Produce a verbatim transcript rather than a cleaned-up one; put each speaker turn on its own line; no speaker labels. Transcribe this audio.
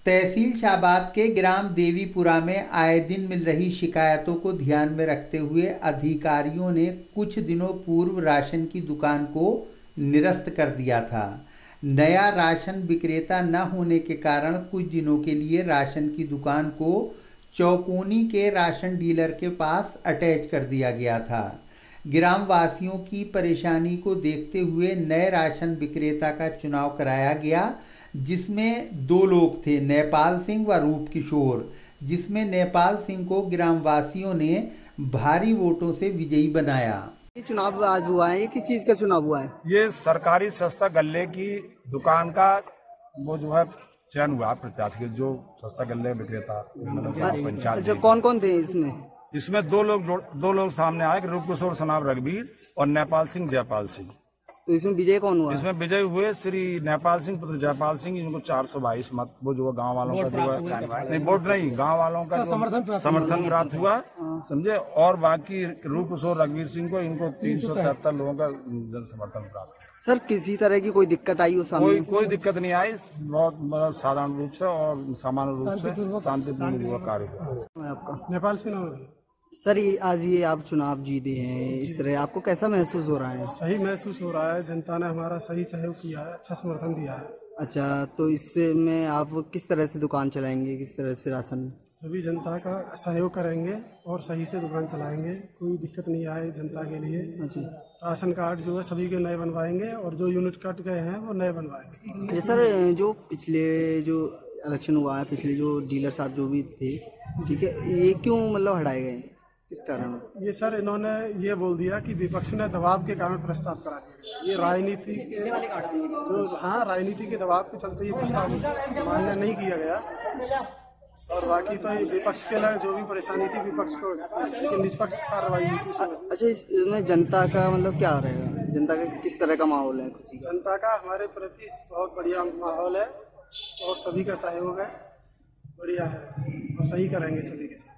तहसील शाहबाद के ग्राम देवीपुरा में आए दिन मिल रही शिकायतों को ध्यान में रखते हुए अधिकारियों ने कुछ दिनों पूर्व राशन की दुकान को निरस्त कर दिया था। नया राशन विक्रेता न होने के कारण कुछ दिनों के लिए राशन की दुकान को चौकोनी के राशन डीलर के पास अटैच कर दिया गया था। ग्राम वासियों की परेशानी को देखते हुए नए राशन विक्रेता का चुनाव कराया गया, जिसमें दो लोग थे, नेपाल सिंह व रूप किशोर, जिसमें नेपाल सिंह को ग्रामवासियों ने भारी वोटों से विजयी बनाया।
ये चुनाव आज हुआ है, ये किस चीज का चुनाव हुआ है?
ये सरकारी सस्ता गल्ले की दुकान का वो जो है चयन हुआ प्रत्याशी के, जो सस्ता गल्ले विक्रेता पंचायत।
अच्छा, कौन कौन थे इसमें?
इसमें दो लोग दो लोग सामने आए, रूप किशोर सनाब रघुवीर और नेपाल सिंह जयपाल सिंह।
तो इसमें विजय कौन हुआ?
इसमें विजय हुए श्री नेपाल सिंह पुत्र जयपाल सिंह, इनको चार सौ बाईस मत वो जो गांव वालों का जो है नहीं वोट नहीं गांव वालों का समर्थन प्राप्त हुआ, समझे। और बाकी रूप किशोर रघुवीर सिंह को इनको तीन सौ तिहत्तर लोगों का जन समर्थन प्राप्त।
सर, किसी तरह की कोई दिक्कत आई उस
कोई कोई दिक्कत नहीं आई, बहुत मतलब साधारण रूप से और सामान्य रूप से शांतिपूर्ण कार्य हुआ।
आपका
नेपाल सिंह।
सर, ये आज ये आप चुनाव जीते हैं, इस तरह आपको कैसा महसूस हो रहा है?
सही महसूस हो रहा है, जनता ने हमारा सही सहयोग किया है, अच्छा समर्थन दिया है।
अच्छा, तो इससे में आप किस तरह से दुकान चलाएंगे, किस तरह से राशन?
सभी जनता का सहयोग करेंगे और सही से दुकान चलाएंगे, कोई दिक्कत नहीं आए जनता के लिए।
अच्छा,
राशन कार्ड जो है सभी के नए बनवाएंगे और जो यूनिट कट गए हैं वो नए बनवाएंगे।
अच्छा सर, जो पिछले जो इलेक्शन हुआ है, पिछले जो डीलर साहब जो भी थे, ठीक है, ये क्यों मतलब हटाए गए, किस कारण?
ये सर इन्होंने ये बोल दिया कि विपक्ष ने दबाव के कारण प्रस्ताव करा दिया। ये राजनीति जो हाँ राजनीति के दबाव के चलते ये प्रस्ताव मान्य नहीं किया गया। और बाकी तो विपक्ष के लिए जो भी परेशानी थी, विपक्ष को निष्पक्ष कार्रवाई हुई थी।
अच्छा, इसमें जनता का मतलब क्या रहेगा, जनता का किस तरह का माहौल है? खुशी का?
जनता का हमारे प्रति बहुत बढ़िया माहौल है और सभी का सहयोग है, बढ़िया है और सही करेंगे सभी के साथ।